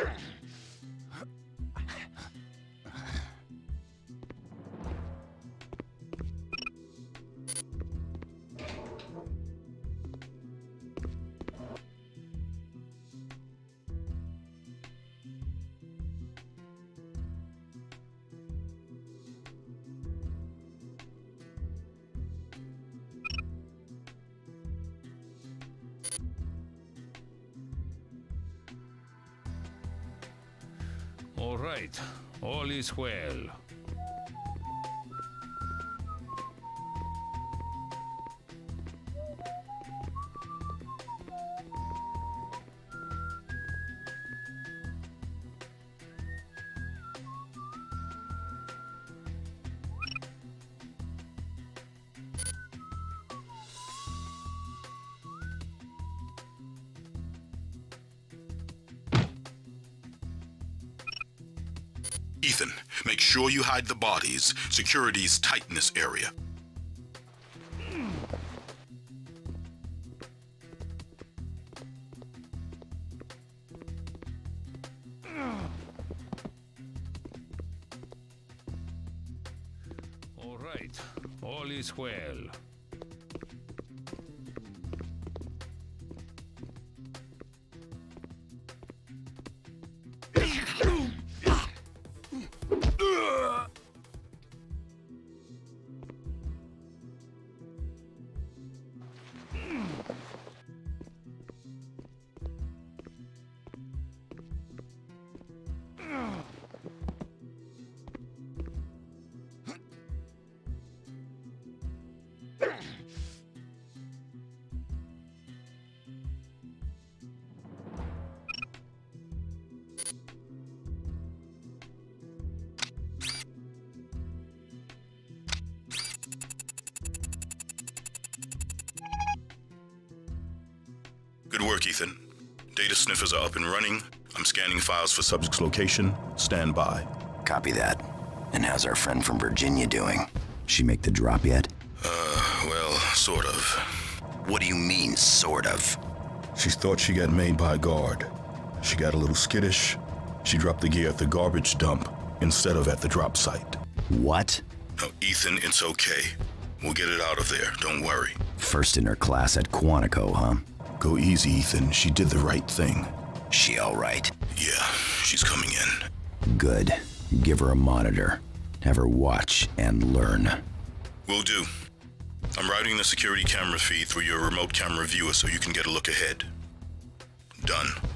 All right, all is well. Ethan, make sure you hide the bodies. Security's tight in this area. All right, all is well. Good work, Ethan. Data sniffers are up and running. I'm scanning files for subject's location. Stand by. Copy that. And how's our friend from Virginia doing? She make the drop yet? Well, sort of. What do you mean, sort of? She thought she got made by a guard. She got a little skittish. She dropped the gear at the garbage dump instead of at the drop site. What? No, Ethan, it's okay. We'll get it out of there, don't worry. First in her class at Quantico, huh? Go easy, Ethan. She did the right thing. She all right? Yeah, she's coming in. Good. Give her a monitor. Have her watch and learn. Will do. I'm routing the security camera feed through your remote camera viewer so you can get a look ahead. Done.